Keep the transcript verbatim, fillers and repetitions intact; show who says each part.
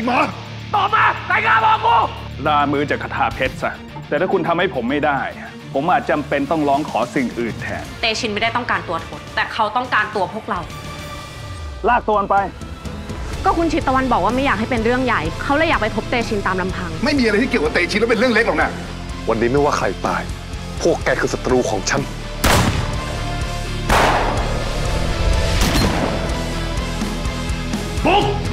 Speaker 1: หมอตอบมาใครกล้าบอกกูลามือจากคาถาเพชรซะแต่ถ้าคุณทำให้ผมไม่ได้ผมอาจจำเป็นต้องร้องขอสิ่งอื่นแทน
Speaker 2: เตชินไม่ได้ต้องการตัวทศแต่เขาต้องการตัวพวกเรา
Speaker 1: ลากตัวมันไป
Speaker 2: ก็คุณชิตตะวันบอกว่าไม่อยากให้เป็นเรื่องใหญ่เขาเลยอยากไปพบเตชินตามลำพัง
Speaker 3: ไม่มีอะไรที่เกี่ยวกับเตชินแล้วเป็นเรื่องเล็กหรอกนะ
Speaker 4: วันนี้ไม่ว่าใครตายพวกแกคือศัตรูของฉัน
Speaker 1: ปุ๊บ